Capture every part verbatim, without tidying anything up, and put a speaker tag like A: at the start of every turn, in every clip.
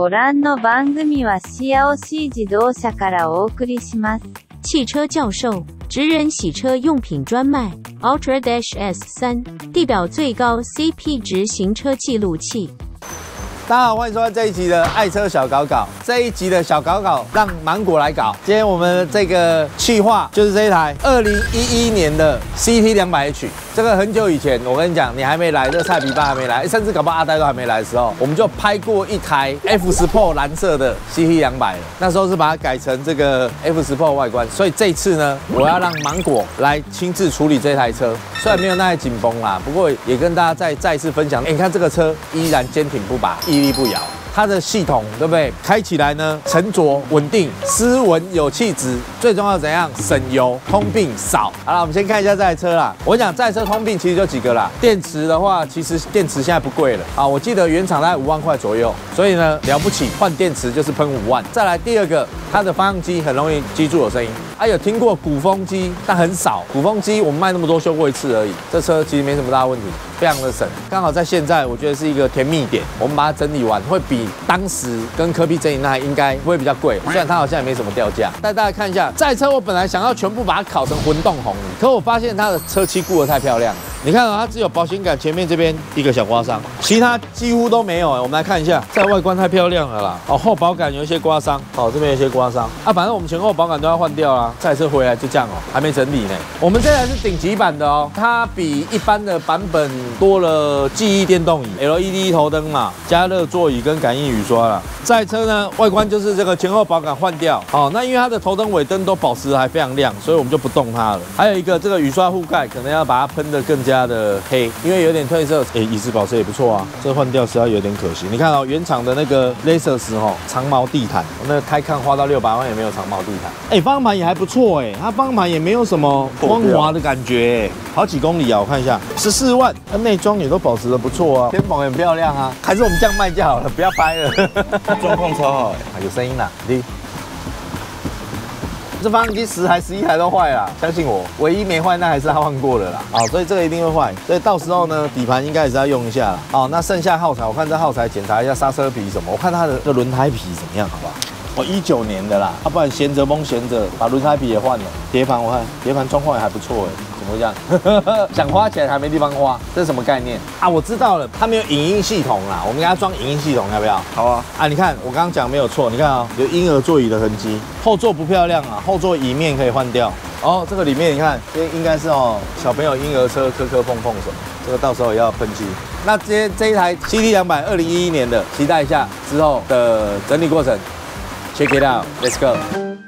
A: ご覧の番組はシアオシー自動車からお送りします。
B: 汽车教授，职人洗车用品专卖 Ultra Dash S 三，地表最高 C P 值行车记录器。
C: 大家好，欢迎收看这一集的爱车小搞搞。这一集的小搞搞让芒果来搞。今天我们这个企划就是这一台二零一一年的 C T 两百 H。这个很久以前，我跟你讲，你还没来，这菜皮爸还没来，甚至搞不好阿呆都还没来的时候，我们就拍过一台 F Sport 蓝色的 C T 两百了。那时候是把它改成这个 F Sport 外观，所以这一次呢，我要让芒果来亲自处理这台车。虽然没有那台紧绷啦，不过也跟大家再再一次分享。哎，你看这个车依然坚挺不拔，屹立不摇。 它的系统对不对？开起来呢，沉着稳定，斯文有气质，最重要怎样？省油，通病少。好了，我们先看一下这台车啦。我跟你讲，这台车通病其实就几个啦。电池的话，其实电池现在不贵了啊，我记得原厂大概五万块左右，所以呢了不起，换电池就是喷五万。再来第二个，它的发动机很容易机柱有声音。 啊，有听过鼓风机，但很少。鼓风机我们卖那么多，修过一次而已。这车其实没什么大问题，非常的省。刚好在现在，我觉得是一个甜蜜点。我们把它整理完，会比当时跟科比整理那台应该会比较贵。虽然它好像也没什么掉价。带大家看一下，这台车我本来想要全部把它烤成混动红，可我发现它的车漆顾得太漂亮了。你看啊，它只有保险杆前面这边一个小刮伤，其他几乎都没有。我们来看一下，这外观太漂亮了啦。哦，后保杆有一些刮伤，哦，这边有一些刮伤啊。反正我们前后保杆都要换掉啦。 这台车回来就这样哦，还没整理呢。我们这台是顶级版的哦，它比一般的版本多了记忆电动椅、L E D 头灯嘛，加热座椅跟感应雨刷啦。这台车呢，外观就是这个前后保杆换掉哦。那因为它的头灯、尾灯都保持得还非常亮，所以我们就不动它了。还有一个这个雨刷护盖，可能要把它喷得更加的黑，因为有点褪色。哎，椅子保持也不错啊，这换掉实在有点可惜。你看哦，原厂的那个 Lexus 哦，长毛地毯，那个开看花到六百万也没有长毛地毯。哎，方向盘也还不错哎。 它方向盘也没有什么光滑的感觉，好几公里啊！我看一下，十四万，它内装也都保持得不错啊，天棚很漂亮啊，还是我们这样卖就好了，不要拍了。
D: 状况超好，
C: 有声音啦，你。这发动机十台、十一台都坏了，相信我，唯一没坏那还是它换过了啦。啊，所以这个一定会坏，所以到时候呢，底盘应该也是要用一下啦。哦，那剩下耗材，我看这耗材检查一下刹车皮什么，我看它的这轮胎皮怎么样，好不好？ 哦，一九年的啦，要、啊、不然闲着蒙闲着，把轮胎皮也换了。碟盘我看碟盘状况也还不错哎，怎么会这样？想花钱还没地方花，这是什么概念啊？我知道了，它没有影音系统啦，我们给它装影音系统要不要？
D: 好啊。
C: 啊，你看我刚刚讲没有错，你看啊、哦，有婴儿座椅的痕迹，后座不漂亮啊，后座椅面可以换掉。哦，这个里面你看，这应该是哦小朋友婴儿车磕磕碰碰什么，这个到时候也要喷漆。那这这一台 C T 两百二零一一年的，期待一下之后的整理过程。 Check it out, let's go.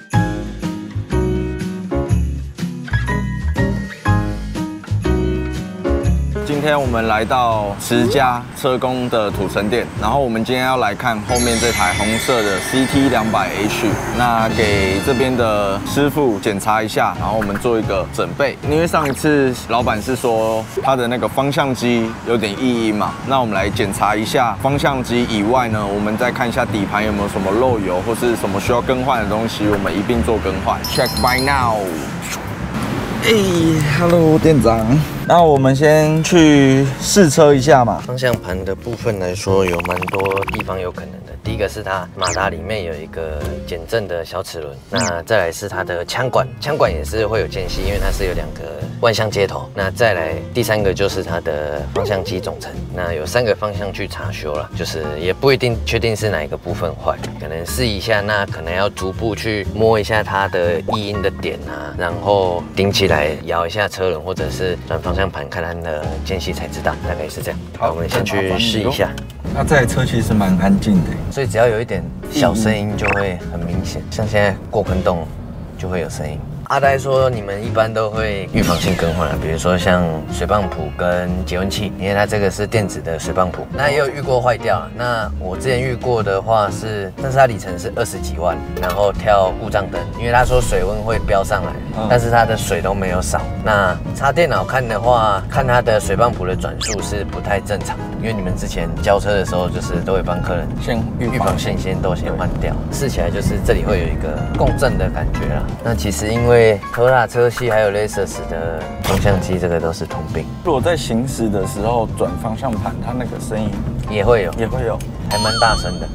D: 今天我们来到持家车工的土城店，然后我们今天要来看后面这台红色的 C T 两百 H， 那给这边的师傅检查一下，然后我们做一个准备。因为上一次老板是说他的那个方向机有点异音嘛，那我们来检查一下方向机以外呢，我们再看一下底盘有没有什么漏油或是什么需要更换的东西，我们一并做更换。Check by now。 哎 ，Hello， 店长。那我们先去试车一下嘛。
E: 方向盘的部分来说，有蛮多地方有可能的。第一个是它马达里面有一个减震的小齿轮，那再来是它的枪管，枪管也是会有间隙，因为它是有两个万向接头。那再来第三个就是它的方向机总成，那有三个方向去查修了，就是也不一定确定是哪一个部分坏，可能试一下，那可能要逐步去摸一下它的异音的点啊，然后顶起来摇一下车轮，或者是转方向盘看它的间隙才知道，大概是这样。好，我们先去试一下。
D: 那这台车其实蛮安静的，
E: 所以只要有一点小声音就会很明显，像现在过坑洞就会有声音。阿呆说，你们一般都会预防性更换啊，比如说像水泵谱跟节温器，因为它这个是电子的水泵谱，那也有遇过坏掉。那我之前遇过的话是，但是它里程是二十几万，然后跳故障灯，因为他说水温会飙上来，但是它的水都没有少。那插电脑看的话，看它的水泵谱的转速是不太正常的，因为你们之前交车的时候就是都会帮客人
D: 先
E: 预防线先都先换掉，试起来就是这里会有一个共振的感觉啦。那其实因为 Toyota 车系还有 Lexus 的方向机，这个都是通病。
D: 如果在行驶的时候转方向盘，它那个声音
E: 也会有，
D: 也会有，
E: 还蛮大声的。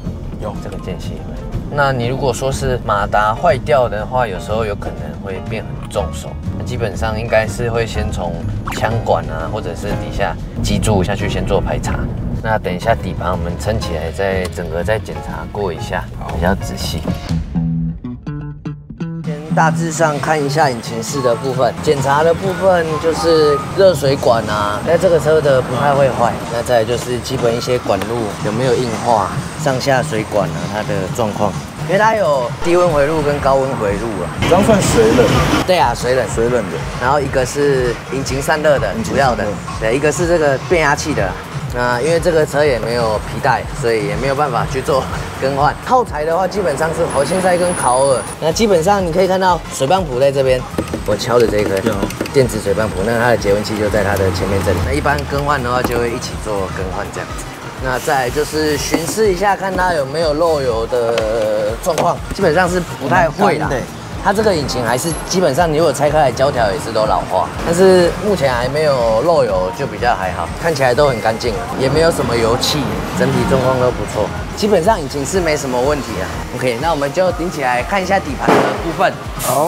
E: 有这个间隙有没有？那你如果说是马达坏掉的话，有时候有可能会变很重手。那基本上应该是会先从枪管啊，或者是底下机柱下去先做排查。那等一下底盘我们撑起来，再整个再检查过一下，比较仔细。先大致上看一下引擎室的部分，检查的部分就是热水管啊，在这个车的不太会坏。那再来就是基本一些管路有没有硬化，上下水管啊它的状况。因为它有低温回路跟高温回路啊，
D: 这样算水冷？
E: 对啊，水冷
D: 水冷的。
E: 然后一个是引擎散热的，主要的，对，一个是这个变压器的。那因为这个车也没有皮带，所以也没有办法去做更换。耗材的话，基本上是活性塞跟考尔。那基本上你可以看到水泵浦在这边，我敲的这一颗电子水泵浦，那它的节温器就在它的前面这里。那一般更换的话，就会一起做更换这样子。那再来就是巡视一下，看它有没有漏油的状况，基本上是不太会啦。它这个引擎还是基本上，你如果拆开来胶条也是都老化，但是目前还没有漏油，就比较还好，看起来都很干净，也没有什么油气，整体状况都不错。基本上引擎是没什么问题啊。OK， 那我们就顶起来看一下底盘的部分。好。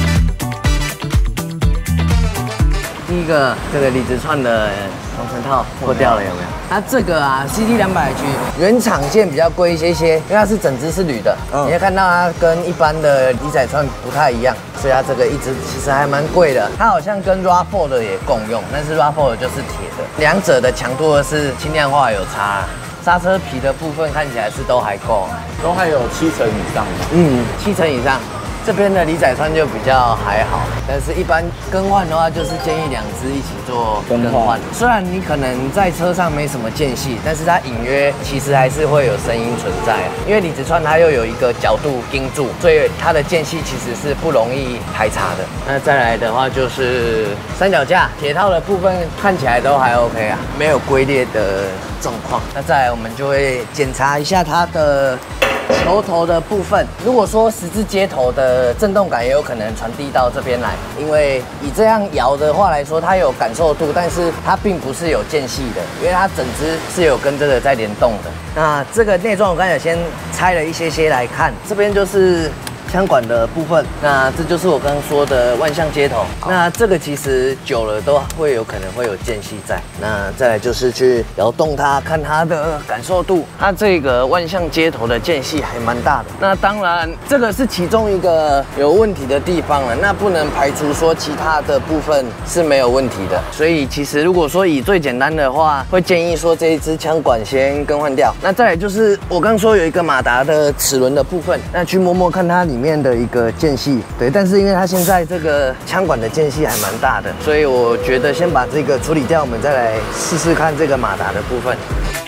E: 第一个，这个离子串的防尘套破掉了，有没有？它这个啊 ，C T 两百 H 原厂件比较贵一些些，因为它是整只是铝的，嗯、你会看到它跟一般的离载串不太一样，所以它这个一直其实还蛮贵的。它好像跟 RAV 四 的也共用，但是 RAV 四 的就是铁的，两者的强度是轻量化有差。刹车皮的部分看起来是都还够，
D: 都还有七成以上的。
E: 嗯，七成以上。这边的离载串就比较还好，但是一般更换的话，就是建议两只一起做更换。虽然你可能在车上没什么间隙，但是它隐约其实还是会有声音存在啊。因为离子串它又有一个角度盯住，所以它的间隙其实是不容易排查的。那再来的话就是三脚架铁套的部分看起来都还 OK 啊，没有龟裂的状况。那再来我们就会检查一下它的球头的部分，如果说十字接头的震动感也有可能传递到这边来，因为以这样摇的话来说，它有感受度，但是它并不是有间隙的，因为它整只是有跟这个在联动的。那这个内装我刚才先拆了一些些来看，这边就是枪管的部分，那这就是我刚刚说的万向接头。那这个其实久了都会有可能会有间隙在。那再来就是去摇动它，看它的感受度。它这个万向接头的间隙还蛮大的。那当然这个是其中一个有问题的地方了。那不能排除说其他的部分是没有问题的。所以其实如果说以最简单的话，会建议说这一支枪管先更换掉。那再来就是我刚说有一个马达的齿轮的部分，那去摸摸看它里面的一个间隙，对，但是因为它现在这个枪管的间隙还蛮大的，所以我觉得先把这个处理掉，我们再来试试看这个马达的部分。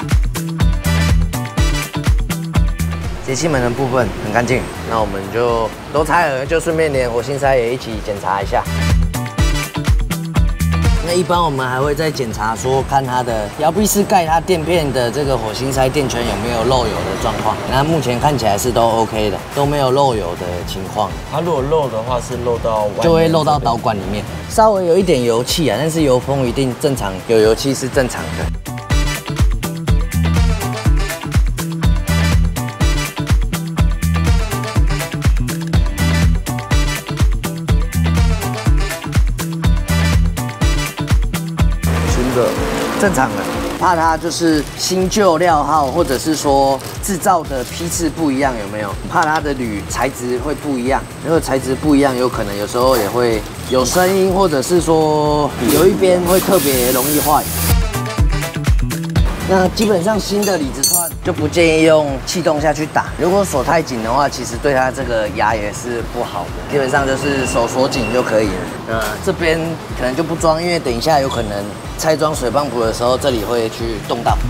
E: 节气门的部分很干净，那我们就都拆了，就顺便连活性塞也一起检查一下。那一般我们还会再检查说，看它的摇臂式盖它垫片的这个火星塞垫圈有没有漏油的状况。那目前看起来是都 OK 的，都没有漏油的情况。
D: 它如果漏的话，是漏到外面
E: 就会漏到导管里面，稍微有一点油气啊，但是油封一定正常，有油气是正常的。正常的，怕它就是新旧料号，或者是说制造的批次不一样，有没有？怕它的铝材质会不一样，如果材质不一样，有可能有时候也会有声音，或者是说有一边会特别容易坏。那基本上新的离子串就不建议用气动下去打，如果锁太紧的话，其实对它这个牙也是不好的。基本上就是手锁紧就可以了。那这边可能就不装，因为等一下有可能拆装水泵浦的时候，这里会去动到。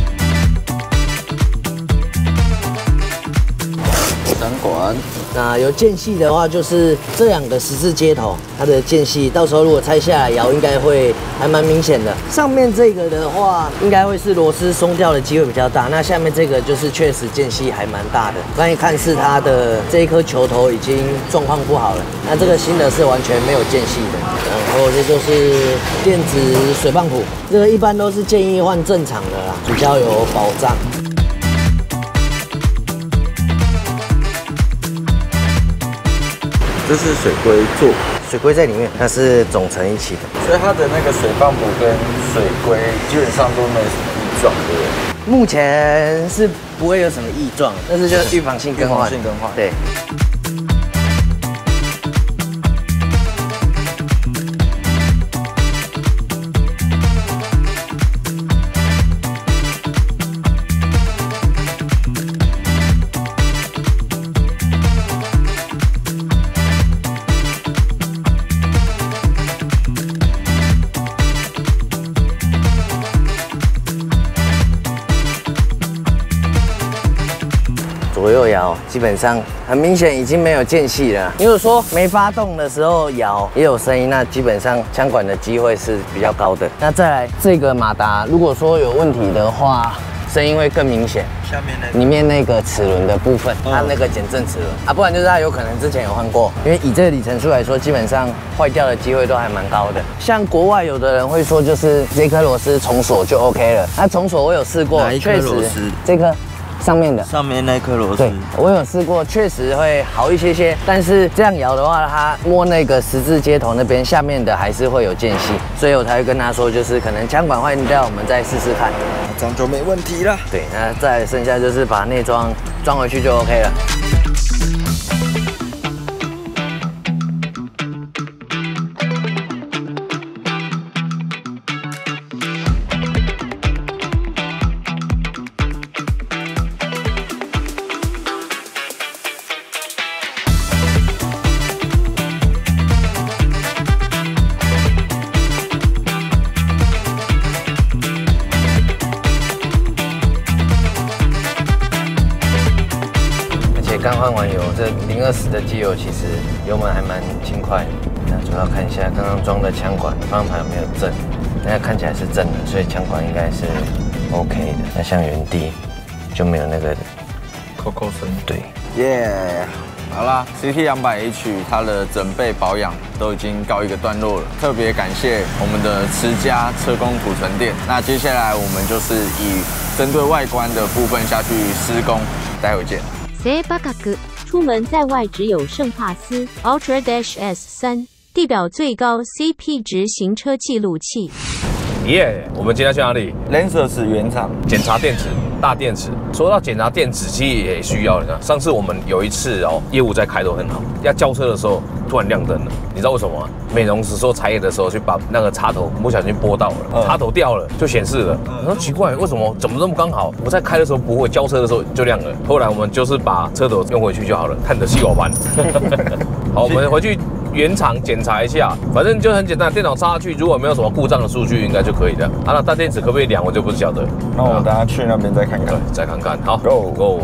D: 单管。
E: 那有间隙的话，就是这两个十字接头，它的间隙，到时候如果拆下来摇，应该会还蛮明显的。上面这个的话，应该会是螺丝松掉的机会比较大。那下面这个就是确实间隙还蛮大的。刚一看是它的这一颗球头已经状况不好了。那这个新的是完全没有间隙的。然后这就是电子水泵浦，这个一般都是建议换正常的啦，比较有保障。
D: 这是水龟座，
E: 水龟在里面，它是总成一起的，
D: 所以它的那个水泵浦跟水龟基本上都没什么异状，对不对？
E: 目前是不会有什么异状，但是就是预防性更换。
D: 预防性更换，
E: 对。左右摇，基本上很明显已经没有间隙了。如果说没发动的时候摇也有声音，那基本上枪管的机会是比较高的。那再来这个马达，如果说有问题的话，声音会更明显。
D: 下面那
E: 里面那个齿轮的部分，它那个减震齿轮啊，不然就是它有可能之前有换过。因为以这个里程数来说，基本上坏掉的机会都还蛮高的。像国外有的人会说，就是这颗螺丝重锁就 OK 了。那重锁我有试过，确实这颗。上面的
D: 上面那颗螺丝，
E: 对我有试过，确实会好一些些。但是这样摇的话，它摸那个十字接头那边下面的还是会有间隙，所以我才会跟他说，就是可能枪管坏掉，我们再试试看。
D: 这样就没问题了。
E: 对，那再剩下就是把内装装回去就 OK 了。刚换完油，这零二十的机油其实油门还蛮轻快的。那主要看一下刚刚装的枪管方向盘有没有正，那看起来是正的，所以枪管应该是 OK 的。那像原地就没有那个
D: 扣扣声。
E: 对，
D: 耶、yeah ，好啦 ，C T 两百 H 它的整备保养都已经告一个段落了，特別感謝我們的持家車工土城店。那接下來我們就是以針對外觀的部分下去施工，待會見。
B: C 八角出門在外只有聖帕斯 Ultra Dash S 三，地表最高 C P 值行車記錄器。
F: 耶！ Yeah, 我们今天去哪里
D: ？Lancer 原厂
F: 检查电池，大电池。说到检查电池，其实也需要的。上次我们有一次哦，业务在开都很好，要交车的时候突然亮灯了，你知道为什么吗？美容师说拆页的时候去把那个插头不小心拨到了，嗯、插头掉了就显示了。我说奇怪，为什么怎么这么刚好？我在开的时候不会，交车的时候就亮了。后来我们就是把车头用回去就好了，看得细我盘。好，我们回去。原厂检查一下，反正就很简单，电脑插下去，如果没有什么故障的数据，应该就可以的。啊，那大电池可不可以量，我就不晓得。
D: 那我等下去那边再看看，
F: 对，再看看。好
D: ，Go
F: Go。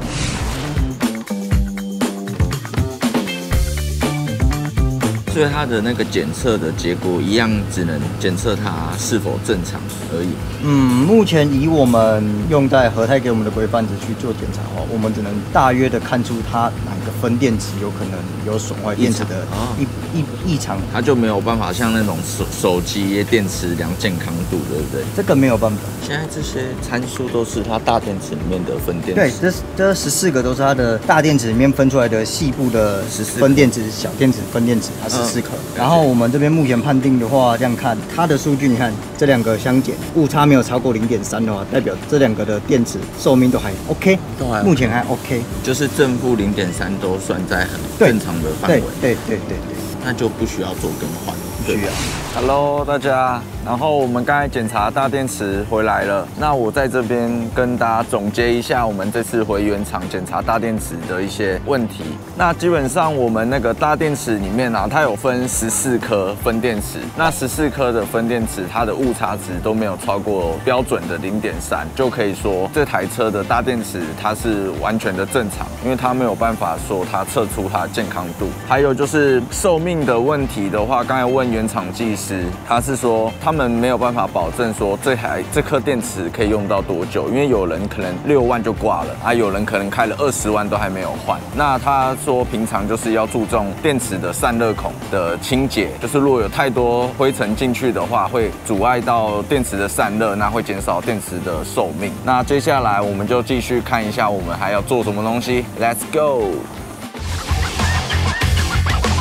D: 所以它的那个检测的结果一样，只能检测它是否正常而已。
G: 嗯，目前以我们用在和泰给我们的规范值去做检查的话，我们只能大约的看出它哪个分电池有可能有损坏电池的异异异常，
D: 它就没有办法像那种手手机电池量健康度，对不对？
G: 这个没有办法。
D: 现在这些参数都是它大电池里面的分电
G: 池。对，这这十四个都是它的大电池里面分出来的细部的分电池、小电池分电池，它是。四颗，然后我们这边目前判定的话，这样看它的数据，你看这两个相减，误差没有超过零点三的话，代表这两个的电池寿命都还 OK， 都还 OK， 目前还 OK，
D: 就是正负零点三都算在很正常的范围，
G: 对对对对对，
D: 那就不需要做更换，
G: 不需要。
D: Hello， 大家，然后我们刚才检查大电池回来了，那我在这边跟大家总结一下我们这次回原厂检查大电池的一些问题。那基本上我们那个大电池里面啊，它有分十四颗分电池，那十四颗的分电池它的误差值都没有超过标准的零点三，就可以说这台车的大电池它是完全的正常，因为它没有办法说它测出它的健康度。还有就是寿命的问题的话，刚才问原厂技师。他是说他们没有办法保证说这台这颗电池可以用到多久，因为有人可能六万就挂了啊，有人可能开了二十万都还没有换。那他说平常就是要注重电池的散热孔的清洁，就是如果有太多灰尘进去的话，会阻碍到电池的散热，那会减少电池的寿命。那接下来我们就继续看一下我们还要做什么东西 ，Let's go。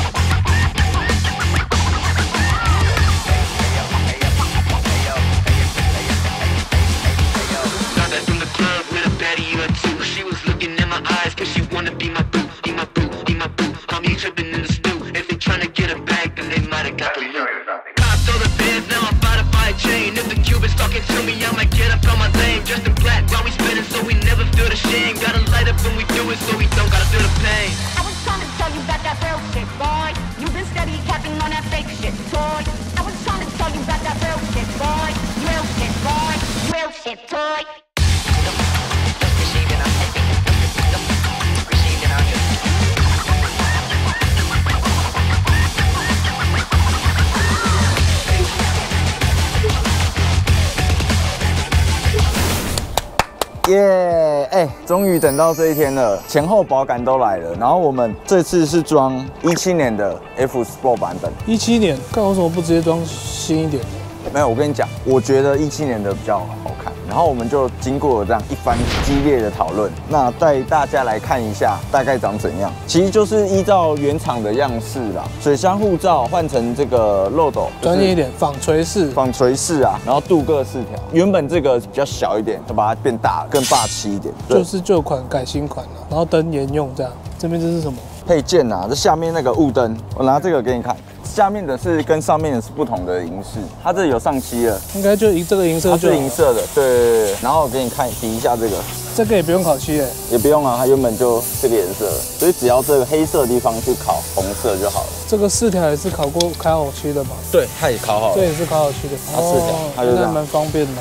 D: 耶！哎，终于等到这一天了，前后保感都来了。然后我们这次是装一七年的 F Sport 版本。
H: 一七年，看为什么不直接装新一点的？
D: 没有，我跟你讲，我觉得一七年的比较好看。然后我们就经过了这样一番激烈的讨论，那带大家来看一下大概长怎样。其实就是依照原厂的样式啦，水箱护罩换成这个漏斗，
H: 专业一点，纺锤式，
D: 纺锤式啊，然后镀铬饰条。原本这个比较小一点，就把它变大了，更霸气一点。
H: 就是旧款改新款了，然后灯沿用这样。这边这是什么？
D: 配件啊，这下面那个雾灯，我拿这个给你看。下面的是跟上面的是不同的银饰，它这有上漆了，
H: 应该就这个银色就，
D: 它是银色的，对对对。然后我给你看比一下这个，
H: 这个也不用烤漆诶，
D: 也不用啊，它原本就这个颜色，所以只要这个黑色的地方去烤红色就好了。
H: 这个饰条也是烤过烤好漆的嘛？
D: 对，它也烤好了，
H: 这也是烤好漆的，
D: 它饰条，它就这样，
H: 蛮方便的。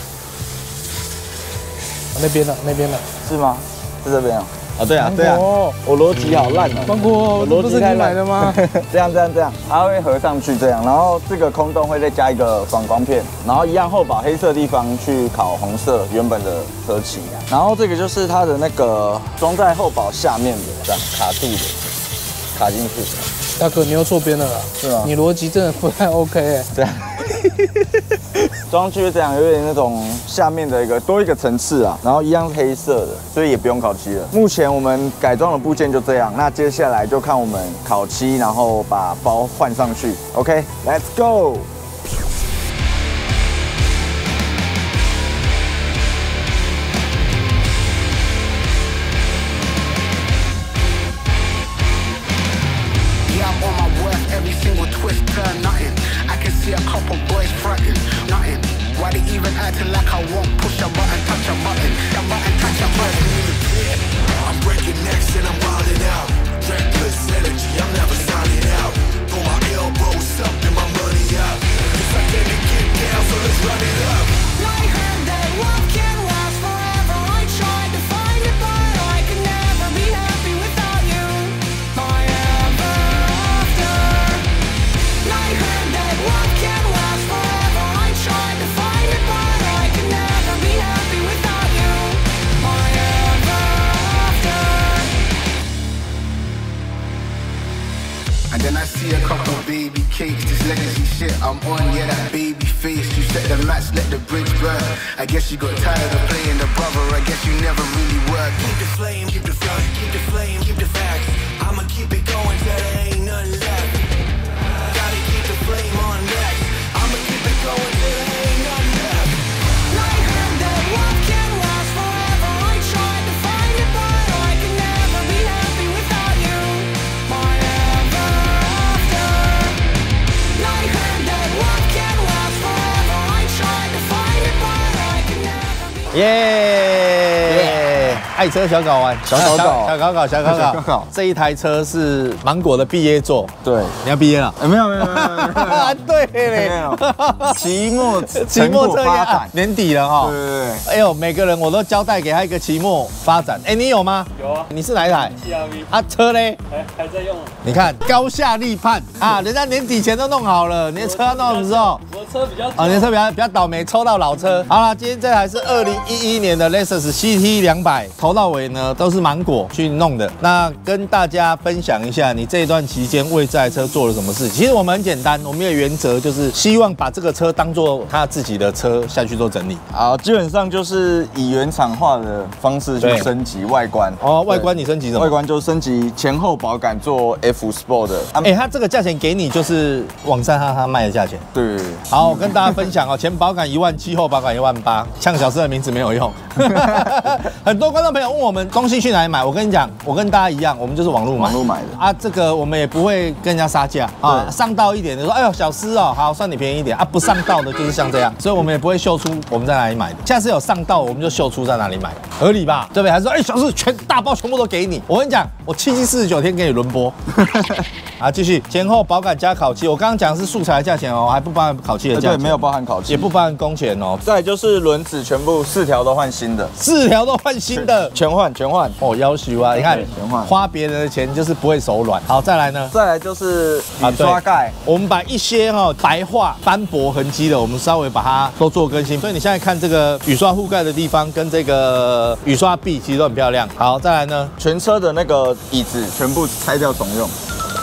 H: 那边呢？那边呢？
D: 是吗？是这边啊。啊，对啊，对啊，我逻辑好烂哦。
H: 芒果，这不是你买的吗？
D: 这样这样这样，它会合上去这样，然后这个空洞会再加一个反光片，然后一样后保黑色地方去烤红色原本的车漆，然后这个就是它的那个装在后保下面的这样卡住的，卡进去。
H: 大哥，你又错边了啦，
D: 是吗？
H: 你逻辑真的不太 OK 哎。
D: 这样。装具这样有点那种下面的一个多一个层次啊，然后一样是黑色的，所以也不用烤漆了。目前我们改装的部件就这样，那接下来就看我们烤漆，然后把包换上去。OK，Let's go。
I: See a couple boys frontin', nothing. Why they even acting like I won't push a button, touch a button, a button, touch a button. I'm breaking necks and I'm wildin' out. Reckless energy, I'm never signing out. Throw my elbows up and my money out. Cause I came to get down, so let's run it up. I heard that love can last forever. I tried to find it, but I could never be happy without you. My ever after. I heard that love can last forever. I tried to find it, but I could never be happy without you. My ever after. And then I see a couple baby cakes, this legacy shit I'm on, yeah, that baby face. You set the match, let the bridge burn. I guess you got tired of playing the brother, I guess you never really worked. Keep the flame, keep the flame, keep the flame, keep the facts. I'ma keep it going till there ain't nothing left. Gotta keep the flame on next. I'ma keep it going till there ain't nothing left. I heard that love can last forever. I tried to find it, but I could never be happy without you. My ever after. I heard that love can last forever. I tried to find it, but I could never be.
C: 耶！爱车小搞完，
D: 小搞搞，
C: 小搞搞，小搞
D: 小搞
C: 搞。这一台车是芒果的毕业作，
D: 对，
C: 你要毕业了？
D: 哎，没有没有没有没有，
C: 对嘞，
D: 没有。期末
C: 期末测验
D: 发展
C: 年底了哈。
D: 对对对。
C: 哎呦，每个人我都交代给他一个期末发展。哎，你有吗？
J: 有啊。
C: 你是哪一台
J: ？C R V。
C: 啊，车嘞？
J: 还还在用。
C: 你看高下立判啊，人家年底前都弄好了，你的车要弄什么时候？
J: 我的车比较
C: 啊，你的车比较比较倒霉，抽到老车。好了，今天这台是二零一一年的 Lexus C T 两百，头到尾呢都是芒果去弄的。那跟大家分享一下，你这一段期间为这台车做了什么事？其实我们很简单，我们的原则就是希望把这个车当做他自己的车下去做整理。
D: 好，基本上就是以原厂化的方式去升级外观。
C: 哦，外观你升级什么？
D: 外观就升级前后保感做 F Sport 的。
C: 哎、欸，它这个价钱给你就是网上哈哈卖的价钱。
D: 对。
C: 好，我跟大家分享哦，前保感一万七，后保感一万八，呛小师的名字没有用。很多观众朋友问我们东西去哪里买，我跟你讲，我跟大家一样，我们就是网络买。
D: 网络买的
C: 啊，这个我们也不会跟人家杀价啊，上道一点的说，哎呦小师哦，好算你便宜一点啊，不上道的就是像这样，所以我们也不会秀出我们在哪里买的。下次有上道，我们就秀出在哪里买，合理吧？对不对？还是说，哎、欸、小师全大包全部都给你，我跟你讲，我七七四十九天给你轮播。 啊，继续前后保杆加烤漆，我刚刚讲的是素材的价钱哦，还不包含烤漆的价钱，
D: 对，没有包含烤漆，
C: 也不包含工钱哦。
D: 再来就是轮子全部四条都换新的，
C: 四条都换新的，
D: 全换全换
C: 哦，要求啊，你看
D: 全换，
C: 花别人的钱就是不会手软。好，再来呢？
D: 再来就是雨刷盖，
C: 我们把一些哈白化、斑驳痕迹的，我们稍微把它都做更新。所以你现在看这个雨刷覆盖的地方跟这个雨刷壁其实都很漂亮。好，再来呢？
D: 全车的那个椅子全部拆掉重用。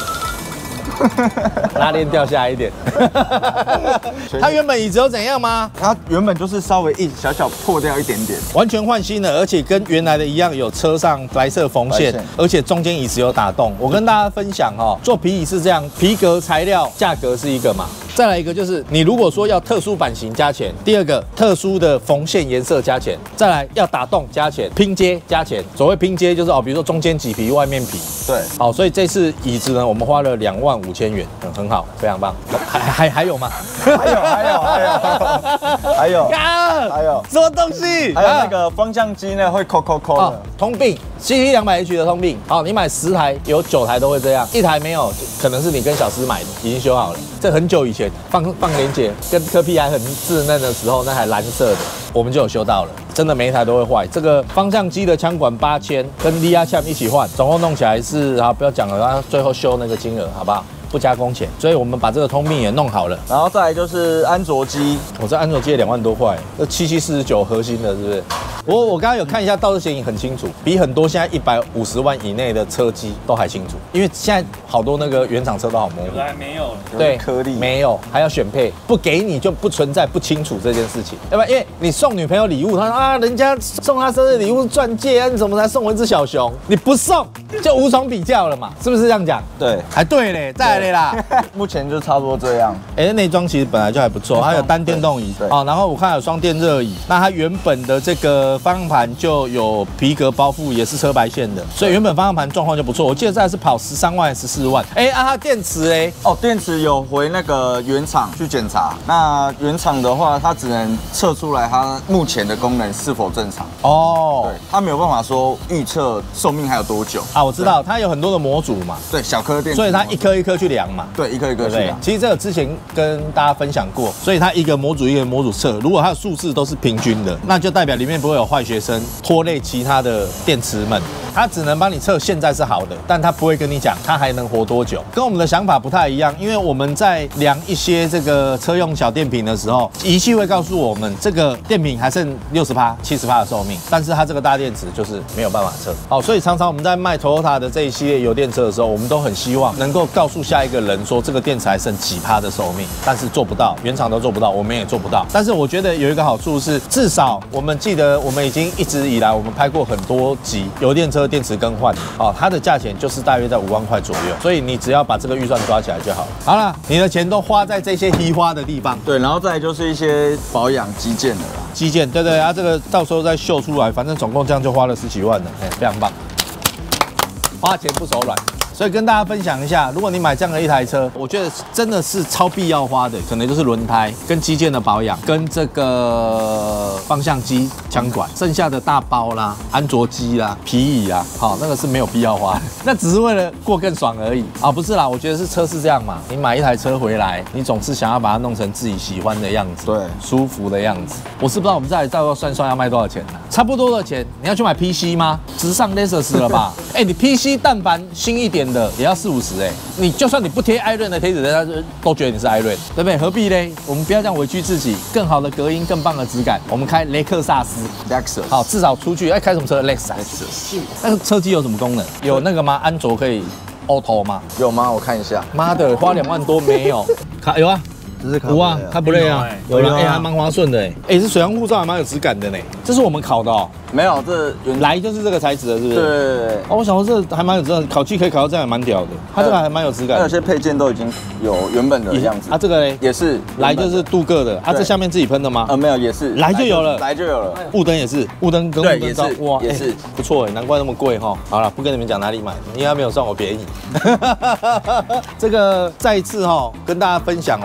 C: 拉链掉下来一点。它原本椅子有怎样吗？
D: 它原本就是稍微一小小破掉一点点，
C: 完全换新的，而且跟原来的一样，有车上白色缝线，而且中间椅子有打洞。我跟大家分享哦，做皮椅是这样，皮革材料价格是一个嘛。再来一个就是你如果说要特殊版型加钱，第二个特殊的缝线颜色加钱，再来要打洞加钱，拼接加钱。所谓拼接就是哦，比如说中间麂皮，外面皮。
D: 对，
C: 好，所以这次椅子呢，我们花了两万五千元，嗯，很好，非常棒。还还还有吗？
D: 还有还有还有还有还有
C: 什么东西？
D: 还有那个方向机呢会扣扣扣的，
C: 通病 C T 两百 H 的通病。好，你买十台有九台都会这样，一台没有，可能是你跟小师买的，已经修好了。这很久以前放放连结跟科皮还很稚嫩的时候，那台蓝色的我们就有修到了。真的每一台都会坏。这个方向机的枪管八千，跟利亚枪一起换，总共弄起来是啊，不要讲了，然后最后修那个金额好不好？不加工钱，所以我们把这个通病也弄好了。
D: 然后再来就是安卓机，
C: 我这安卓机也两万多块，这七七四十九核心的，是不是？我我刚刚有看一下倒车显影很清楚，比很多现在一百五十万以内的车机都还清楚，因为现在好多那个原厂车都好模糊，
J: 有的还没有，
C: 对，
D: 颗粒
C: 没有，还要选配，不给你就不存在不清楚这件事情，对吧？因为你送女朋友礼物，她说啊，人家送她生日礼物钻戒啊，你怎么才送我一只小熊？你不送就无从比较了嘛，是不是这样讲？
D: 对，
C: 还对嘞，再来嘞啦。
D: 目前就差不多这样。
C: 哎，内装其实本来就还不错，它有单电动椅，哦，然后我看有双电热椅。那它原本的这个方向盘就有皮革包覆，也是车白线的，所以原本方向盘状况就不错。我记得这还是跑十三万、十四万。哎，啊，它电池嘞？
D: 哦，电池有回那个原厂去检查。那原厂的话，它只能测出来它目前的功能是否正常。
C: 哦，
D: 对，它没有办法说预测寿命还有多久
C: 啊。我知道它有很多的模组嘛，
D: 对，小颗电池，
C: 所以它一颗一颗去量嘛。
D: 对，一颗一颗去量。
C: 其实这个之前跟大家分享过，所以它一个模组一个模组测，如果它的数字都是平均的，那就代表里面不会有坏学生拖累其他的电池们。它只能帮你测现在是好的，但它不会跟你讲它还能活多久，跟我们的想法不太一样。因为我们在量一些这个车用小电瓶的时候，仪器会告诉我们这个电瓶还剩六十趴、七十趴的寿命，但是它这个大电池就是没有办法测。好，所以常常我们在卖 Toyota 的这一系列油电车的时候，我们都很希望能够告诉下一个人说这个电池还剩几趴的寿命，但是做不到，原厂都做不到，我们也做不到。但是我觉得有一个好处是，至少我们记得我们已经一直以来我们拍过很多集油电车电池更换，哦，它的价钱就是大约在五万块左右，所以你只要把这个预算抓起来就好了。好了，你的钱都花在这些稀花的地方，
D: 对，然后再来就是一些保养基建的啦，
C: 基建，对对啊，这个到时候再秀出来，反正总共这样就花了十几万了，哎，非常棒，花钱不手软。所以跟大家分享一下，如果你买这样的一台车，我觉得真的是超必要花的，可能就是轮胎跟基建的保养，跟这个方向机、枪管，剩下的大包啦、安卓机啦、皮椅啊，好，那个是没有必要花，那只是为了过更爽而已啊，不是啦。我觉得是车是这样嘛，你买一台车回来，你总是想要把它弄成自己喜欢的样子，
D: 对，
C: 舒服的样子。我是不知道我们再再要算算要卖多少钱呢？差不多的钱，你要去买 P C 吗？直上 Lexus 了吧？哎，你 P C 但凡新一点的也要四五十哎，你就算你不贴艾润的贴纸，人家都觉得你是艾润，对不对？何必嘞？我们不要这样委屈自己，更好的隔音，更棒的质感，我们开雷克萨斯
D: Lexus，
C: 好，至少出去要开什么车 Lexus， 那个车机有什么功能？有那个吗？安卓可以 Auto 吗？
D: 有吗？我看一下。
C: 妈的，花两万多没有？卡有啊。有啊，它不累啊，有了，哎，还蛮划算的哎，哎，这水箱护罩还蛮有质感的呢，这是我们烤的哦，
D: 没有，这
C: 来就是这个材质的，是不是？
D: 对对对。
C: 哦，我想说这还蛮有质感，烤漆可以烤到这样，蛮屌的，它这个还蛮有质感。
D: 有些配件都已经有原本的样子。
C: 啊，这个嘞
D: 也是
C: 来就是镀铬的，啊，这下面自己喷的吗？
D: 呃，没有，也是
C: 来就有了，
D: 来就有了。
C: 雾灯也是，雾灯跟雾灯罩，
D: 哇，也是
C: 不错哎，难怪那么贵哈。好了，不跟你们讲哪里买，应该没有算我便宜。这个再一次哈，跟大家分享哦，我们这个。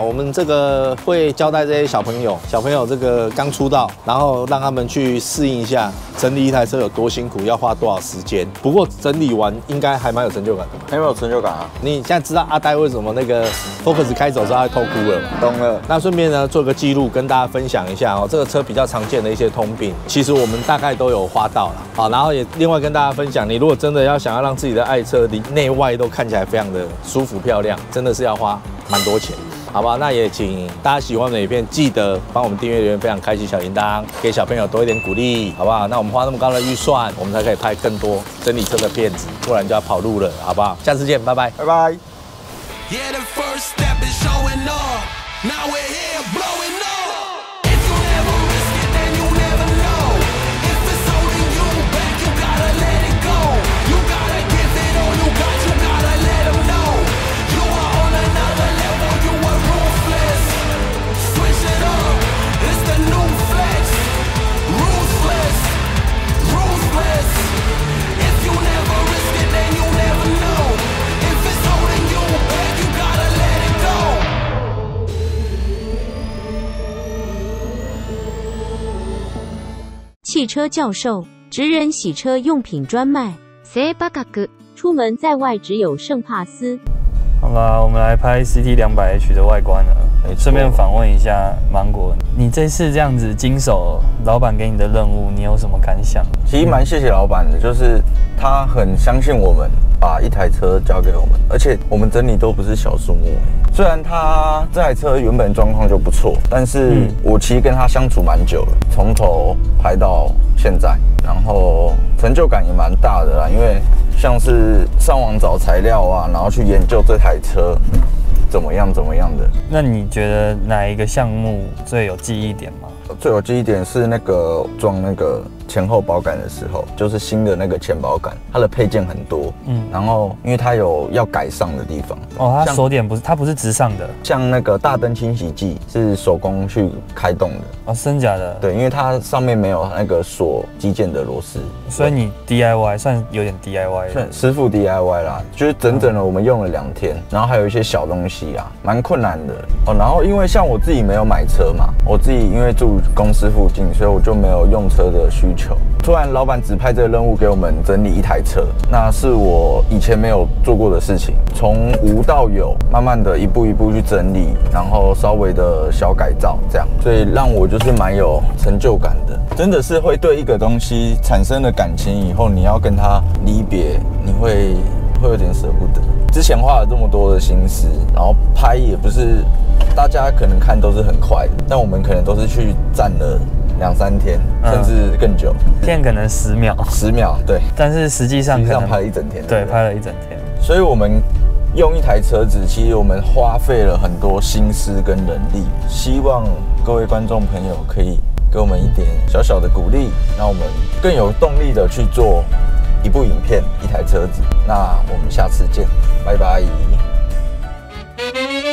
C: 个会交代这些小朋友，小朋友这个刚出道，然后让他们去适应一下整理一台车有多辛苦，要花多少时间。不过整理完应该还蛮有成就感的吧？
D: 很有成就感啊！
C: 你现在知道阿呆为什么那个 Focus 开走之后他偷哭了吗？
D: 懂了。
C: 那顺便呢做个记录，跟大家分享一下哦，这个车比较常见的一些通病，其实我们大概都有花到了。好，然后也另外跟大家分享，你如果真的要想要让自己的爱车里内外都看起来非常的舒服漂亮，真的是要花蛮多钱。好吧，那也请大家喜欢我们的影片，记得帮我们订阅、留言、分享、开启小铃铛，给小朋友多一点鼓励，好不好？那我们花那么高的预算，我们才可以拍更多整理车的片子，不然就要跑路了，好不好？下次见，拜拜，
D: 拜拜。
I: Yeah, the first step is showing up. Now we're here blowing up. If you never risk it, then you never know. If it's holding you back, you gotta let it go. You gotta give it all you got, you gotta let them know. You are on another level, you are ruthless. Switch it up, it's the new flex. Ruthless, ruthless. If you never risk it, then you never know. If it's holding you back, you gotta let it go.
B: 汽车教授，职人洗车用品专卖。
A: セバカク，出门在外只有圣帕斯。
J: 好啦，我们来拍 C T 两百 H 的外观了，顺便访问一下芒果，你这次这样子经手老板给你的任务，你有什么感想？
D: 其实蛮谢谢老板的，就是他很相信我们，把一台车交给我们，而且我们整理都不是小数目。虽然他这台车原本状况就不错，但是我其实跟他相处蛮久了，从头拍到现在，然后成就感也蛮大的啦，因为像是上网找材料啊，然后去研究这台车怎么样怎么样的。
J: 那你觉得哪一个项目最有记忆点吗？
D: 最有记忆点是那个装那个前后保杆的时候，就是新的那个前保杆，它的配件很多，嗯，然后因为它有要改上的地方，
J: 哦，它锁点不是，它不是直上的，
D: 像那个大灯清洗剂是手工去开动的，
J: 哦，真假的？
D: 对，因为它上面没有那个锁机件的螺丝，
J: 所以你 D I Y 算有点 D I Y，
D: 算师傅 D I Y 啦，就是整整的我们用了两天，然后还有一些小东西啊，蛮困难的哦。然后因为像我自己没有买车嘛，我自己因为住公司附近，所以我就没有用车的需求。突然老板指派这个任务给我们整理一台车，那是我以前没有做过的事情，从无到有，慢慢的一步一步去整理，然后稍微的小改造这样，所以让我就是蛮有成就感的。真的是会对一个东西产生了感情以后，你要跟它离别，你会会有点舍不得。之前花了这么多的心思，然后拍也不是大家可能看都是很快的，但我们可能都是去站了两三天，甚至更久。
J: 片可能十秒，
D: 十秒，对。
J: 但是实际上
D: 实际上拍了一整天，
J: 对，拍了一整天。
D: 所以我们用一台车子，其实我们花费了很多心思跟人力。希望各位观众朋友可以给我们一点小小的鼓励，让我们更有动力的去做一部影片、一台车子。那我们下次见，拜拜。